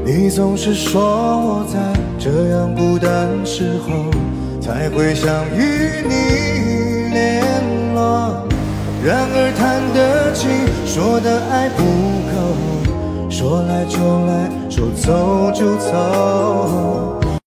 你总是说我在这样孤单时候才会想与你联络，然而谈得起，说的爱不够，说来就来，说走就走。